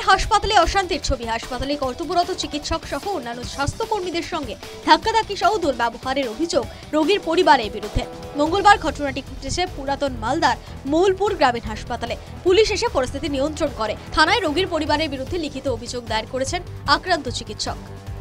হাসপাতালে অশান্তির ছবি। হাসপাতালে কর্তব্যরত চিকিৎসক সহ অন্যান্য স্বাস্থ্যকর্মীদের সঙ্গে ধাক্কাধাক্কি সহ দুর্ব্যবহারের অভিযোগ রোগীর পরিবারের বিরুদ্ধে। মঙ্গলবার ঘটনাটি ঘটেছে পুরাতন মালদার মৌলপুর গ্রামীণ হাসপাতালে। পুলিশ এসে পরিস্থিতি নিয়ন্ত্রণ করে। থানায় রোগীর পরিবারের বিরুদ্ধে লিখিত অভিযোগ দায়ের করেছেন আক্রান্ত চিকিৎসক।